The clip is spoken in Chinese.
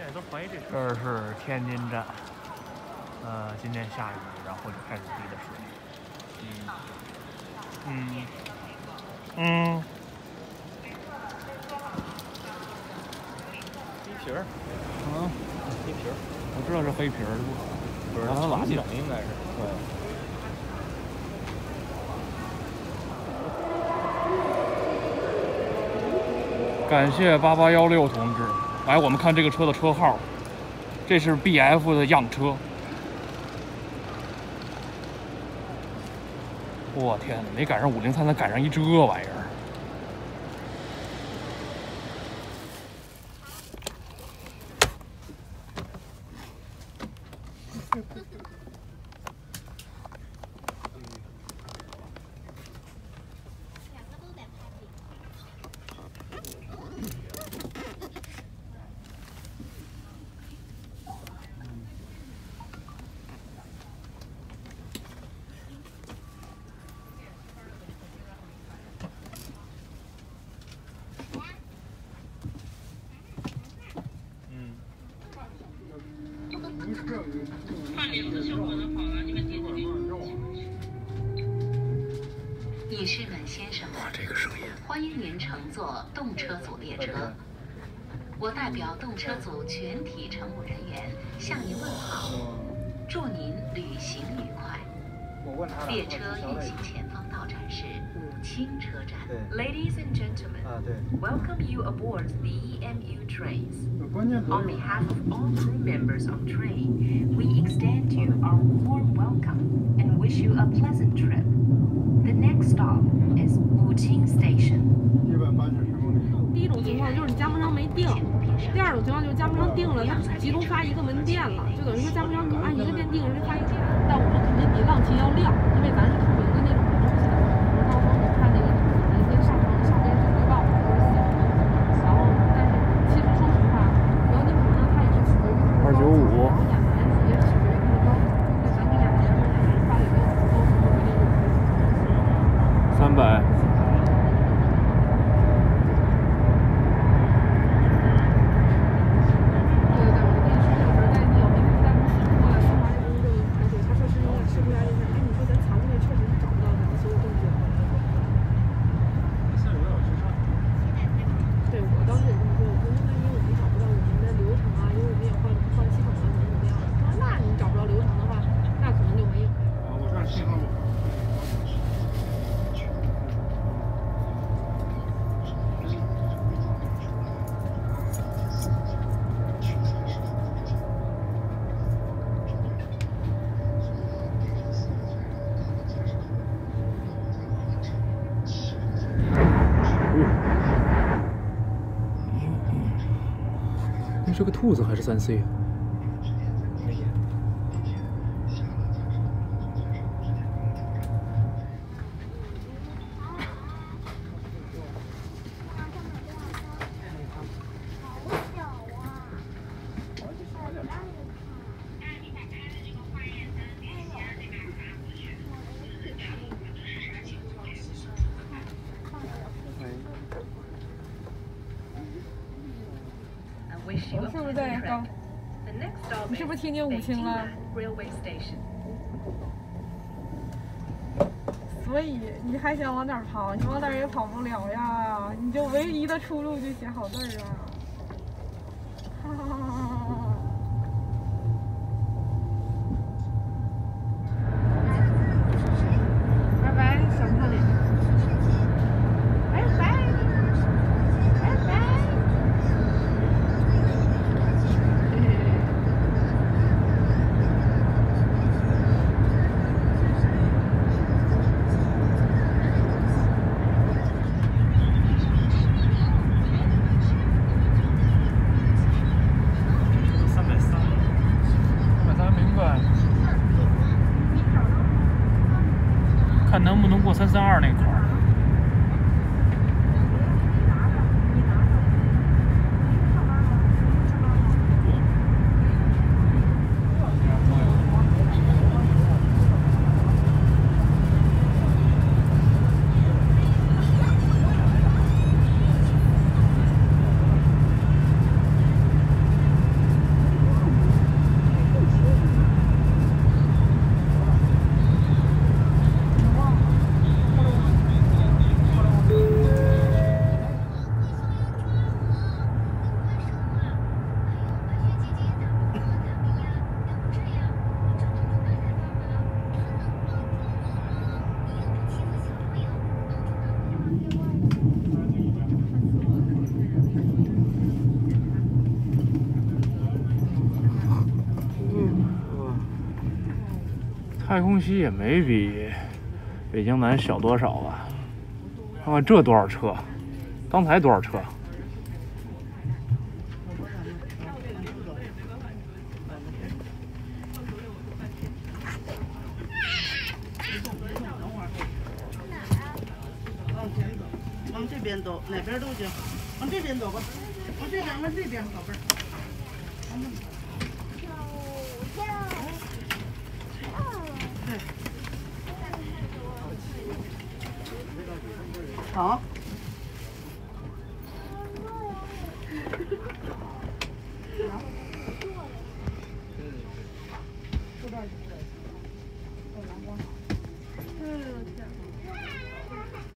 这是天津站，今天下雨，然后就开始滴的水。 黑皮儿。黑皮儿。 我知道是黑皮儿， 不是，它瓦整应该是。 对。感谢8816同志。来，我们看这个车的车号，这是 BF 的样车。我天哪，没赶上503，咱赶上一这玩意儿。 女士们、先生们， 这个声音！ 欢迎您乘坐动车组列车。我代表动车组全体乘务人员向您问好，祝您旅行愉快。列车运行前方到站是武清车站。Ladies and gentlemen, welcome you aboard the EMU trains. On behalf of all crew members on train, we extend you our warm welcome and wish you a pleasant trip. The next stop is Wuqing Station. 第一种情况就是你加盟商没定，第二种情况就是加盟商定了，他集中发一个门店了，就等于说加盟商按一个店定，人家发一个店。但我们肯定比浪奇要亮，因为咱是透明的那种东西的。比如到时候你看那个人家上边就汇报都是写的，然后但是其实说实话，辽宁普呢它也是取决于 295。 雅南也取决于它的高度，因为咱跟雅南发给的高度不一定。 300。是个兔子还是3C 啊？ 我是不是在刚？你是不是听见武清了？所以你还想往哪儿跑？你往哪儿也跑不了呀！你就唯一的出路就写好字儿啊！哈哈哈哈。拜拜，小胖脸。拜拜。拜拜。 看能不能过332那块儿。 太空溪也没比北京南小多少啊。看看这多少车，刚才多少车？ 往这边走，哪边都行，往这边走吧，往这边，往这边，宝贝儿。对。好。然后